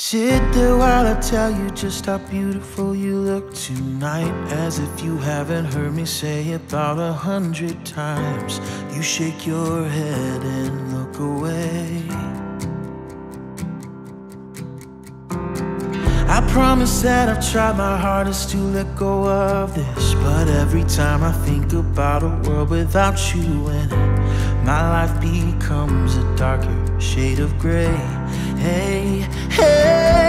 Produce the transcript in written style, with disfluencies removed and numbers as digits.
Sit there while I tell you just how beautiful you look tonight. As if you haven't heard me say it about 100 times. You shake your head and look away. I promise that I've tried my hardest to let go of this, but every time I think about a world without you in it, my life becomes a darker shade of gray. Hey, hey.